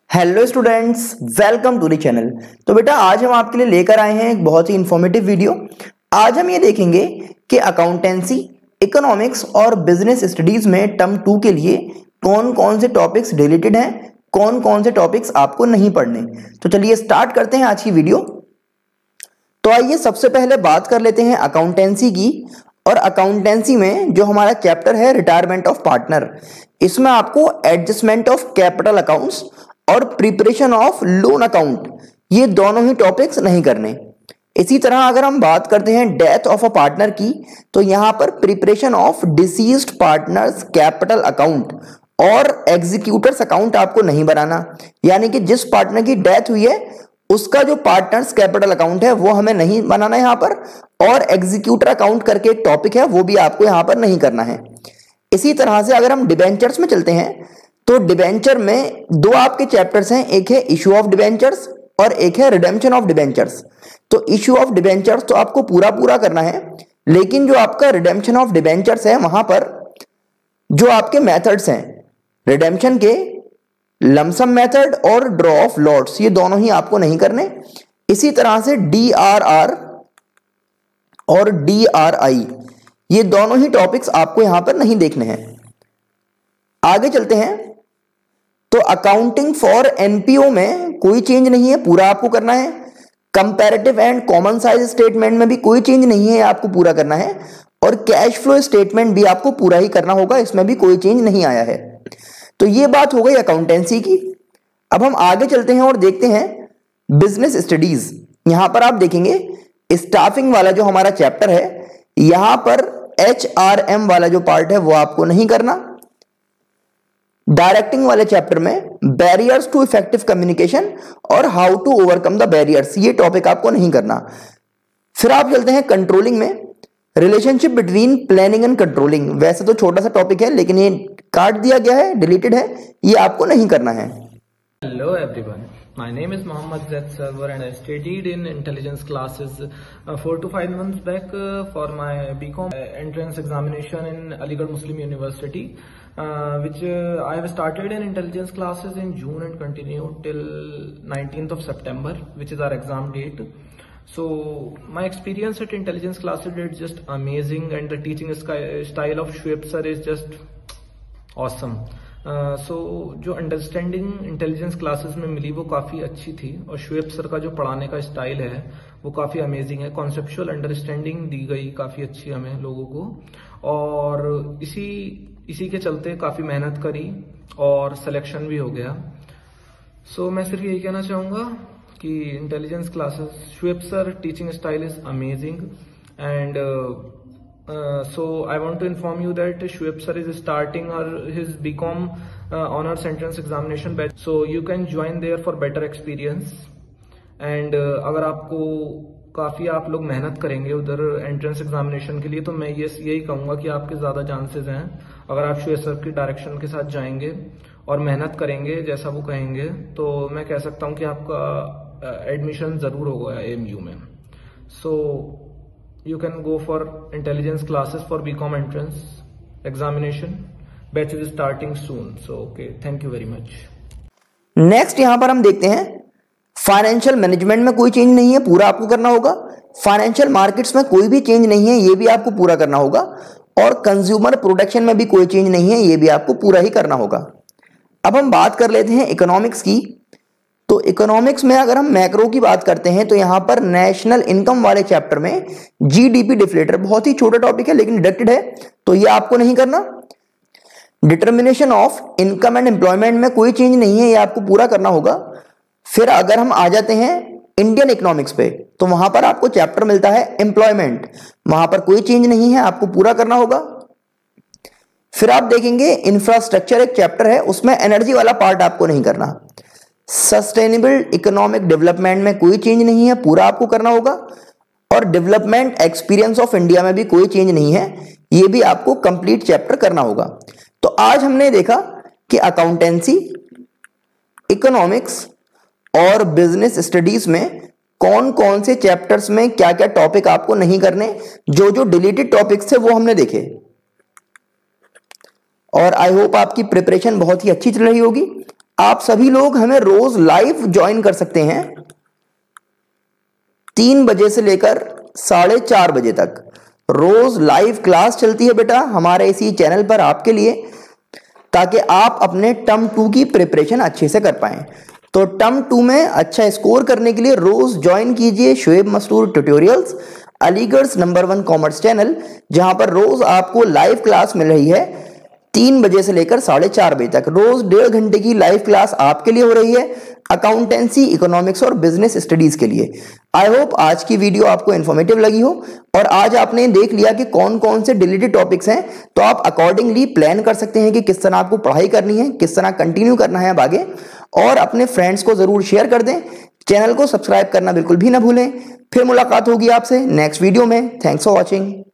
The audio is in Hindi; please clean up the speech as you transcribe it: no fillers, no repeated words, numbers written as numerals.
Hello students, welcome to the channel. तो बेटा आज हम आपके लिए लेकर आए हैं एक बहुत ही इंफॉर्मेटिव वीडियो। आज हम ये देखेंगे कि अकाउंटेंसी, इकोनॉमिक्स और बिजनेस स्टडीज में टर्म 2 के लिए कौन कौन से टॉपिक्स रिलेटेड हैं, कौन कौन से टॉपिक्स आपको नहीं पढ़ने। तो चलिए स्टार्ट करते हैं आज की वीडियो। तो आइए सबसे पहले बात कर लेते हैं अकाउंटेंसी की। और अकाउंटेंसी में जो हमारा चैप्टर है रिटायरमेंट ऑफ पार्टनर, इसमें आपको एडजस्टमेंट ऑफ कैपिटल अकाउंट्स और प्रिपरेशन ऑफ लोन अकाउंट, ये दोनों ही टॉपिक्स नहीं करने। इसी तरह अगर हम बात करते हैं डेथ ऑफ अ पार्टनर की, तो यहां पर preparation of deceased partner's capital account और एग्जीक्यूटर्स अकाउंट आपको नहीं बनाना। यानी कि जिस पार्टनर की डेथ हुई है उसका जो पार्टनर्स कैपिटल अकाउंट है वो हमें नहीं बनाना है यहां पर, और एग्जीक्यूटर अकाउंट करके एक टॉपिक है वो भी आपको यहां पर नहीं करना है। इसी तरह से अगर हम डिबेंचर्स में चलते हैं तो डिबेंचर में दो आपके चैप्टर्स हैं, एक है इशू ऑफ डिबेंचर्स और एक है रिडेम्पशन ऑफ डिबेंचर्स। तो इशू ऑफ डिबेंचर्स तो आपको पूरा करना है, लेकिन जो आपका रिडेम्पशन ऑफ डिबेंचर्स है वहां पर जो आपके मेथड्स हैं रिडेम्पशन के, लमसम मेथड और ड्रॉ ऑफ लॉट्स, ये दोनों ही आपको नहीं करने। इसी तरह से DRR और DRI, ये दोनों ही टॉपिक्स आपको यहां पर नहीं देखने हैं। आगे चलते हैं तो अकाउंटिंग फॉर एनपीओ में कोई चेंज नहीं है, पूरा आपको करना है। Comparative and common size statement में भी कोई चेंज नहीं है, आपको पूरा करना है। और कैश फ्लो स्टेटमेंट भी आपको पूरा ही करना होगा, इसमें भी कोई चेंज नहीं आया है। तो ये बात हो गई अकाउंटेंसी की। अब हम आगे चलते हैं और देखते हैं बिजनेस स्टडीज। यहां पर आप देखेंगे स्टाफिंग वाला जो हमारा चैप्टर है, यहां पर HRM वाला जो पार्ट है वो आपको नहीं करना। डायरेक्टिंग वाले चैप्टर में बैरियर्स टू इफेक्टिव कम्युनिकेशन और how to overcome the barriers, ये टॉपिक आपको नहीं करना। फिर आप चलते हैं कंट्रोलिंग में, relationship between planning and controlling. वैसे तो छोटा सा टॉपिक है लेकिन ये काट दिया गया है, डिलीटेड है, ये आपको नहीं करना है। Hello everyone, my name is Mohammad Zaid Sarwar and I studied in intelligence classes 4 to 5 months back for my BCom entrance examination in Aligarh Muslim University, which I have started in intelligence classes in June and continued till 19th of September, which is our exam date. So my experience at intelligence classes is just amazing and the teaching style of Shweb sir is just awesome. सो जो अंडरस्टैंडिंग इंटेलिजेंस क्लासेस में मिली वो काफ़ी अच्छी थी, और शुएब सर का जो पढ़ाने का स्टाइल है वो काफ़ी अमेजिंग है। कॉन्सेप्चुअल अंडरस्टैंडिंग दी गई काफ़ी अच्छी हमें लोगों को, और इसी के चलते काफ़ी मेहनत करी और सिलेक्शन भी हो गया। सो मैं सिर्फ यही कहना चाहूँगा कि intelligence classes, Shoaib sir teaching style is amazing and so I want to inform you that Shweb sir is starting his BCom honors entrance examination batch, so you can join there for better experience. and अगर आपको काफ़ी आप लोग मेहनत करेंगे उधर एंट्रेंस एग्जामिनेशन के लिए, तो मैं यही कहूँगा कि आपके ज़्यादा चांसेस हैं अगर आप शुएब सर की डायरेक्शन के साथ जाएंगे और मेहनत करेंगे जैसा वो कहेंगे, तो मैं कह सकता हूँ कि आपका एडमिशन ज़रूर होगा AMU में। So you can go for intelligence classes for BCom entrance examination. Batch is starting soon. So okay, thank you very much. Next यहां पर हम देखते हैं फाइनेंशियल मैनेजमेंट में कोई चेंज नहीं है, पूरा आपको करना होगा। फाइनेंशियल मार्केट्स में कोई भी चेंज नहीं है, ये भी आपको पूरा करना होगा। और कंज्यूमर प्रोटेक्शन में भी कोई चेंज नहीं है, ये भी आपको पूरा ही करना होगा। अब हम बात कर लेते हैं इकोनॉमिक्स की। तो इकोनॉमिक्स में अगर हम मैक्रो की बात करते हैं तो यहां पर नेशनल इनकम वाले चैप्टर में GDP डिफ्लेटर, बहुत ही छोटा टॉपिक है लेकिन डिडक्टेड है, तो ये आपको नहीं करना। Determination of income and employment में कोई चेंज नहीं है, ये आपको पूरा करना होगा। फिर अगर हम आ जाते हैं इंडियन इकोनॉमिक्स पे, तो वहां पर आपको चैप्टर मिलता है एम्प्लॉयमेंट, वहां पर कोई चेंज नहीं है, आपको पूरा करना होगा। फिर आप देखेंगे इंफ्रास्ट्रक्चर एक चैप्टर है, उसमें एनर्जी वाला पार्ट आपको नहीं करना। सस्टेनेबल इकोनॉमिक डेवलपमेंट में कोई चेंज नहीं है, पूरा आपको करना होगा। और डेवलपमेंट एक्सपीरियंस ऑफ इंडिया में भी कोई चेंज नहीं है, ये भी आपको कंप्लीट चैप्टर करना होगा। तो आज हमने देखा कि अकाउंटेंसी, इकोनॉमिक्स और बिजनेस स्टडीज में कौन कौन से चैप्टर्स में क्या क्या टॉपिक आपको नहीं करने, जो जो डिलीटेड टॉपिक्स थे वो हमने देखे। और आई होप आपकी प्रिपरेशन बहुत ही अच्छी चल रही होगी। आप सभी लोग हमें रोज लाइव ज्वाइन कर सकते हैं 3 बजे से लेकर 4:30 बजे तक। रोज लाइव क्लास चलती है बेटा हमारे इसी चैनल पर आपके लिए, ताकि आप अपने टर्म 2 की प्रिपरेशन अच्छे से कर पाएं। तो टर्म 2 में अच्छा स्कोर करने के लिए रोज ज्वाइन कीजिए Shoaib Mastoor tutorials, Aligarh number 1 commerce channel, जहां पर रोज आपको लाइव क्लास मिल रही है 3 बजे से लेकर 4:30 बजे तक। रोज 1.5 घंटे की लाइव क्लास आपके लिए हो रही है अकाउंटेंसी, इकोनॉमिक्स और बिजनेस स्टडीज के लिए। आई होप आज की वीडियो आपको इन्फॉर्मेटिव लगी हो और आज आपने देख लिया कि कौन कौन से डिलीटेड टॉपिक्स हैं, तो आप अकॉर्डिंगली प्लान कर सकते हैं कि किस तरह आपको पढ़ाई करनी है, किस तरह कंटिन्यू करना है अब आगे। और अपने फ्रेंड्स को जरूर शेयर कर दें, चैनल को सब्सक्राइब करना बिल्कुल भी ना भूलें। फिर मुलाकात होगी आपसे नेक्स्ट वीडियो में। Thanks for watching.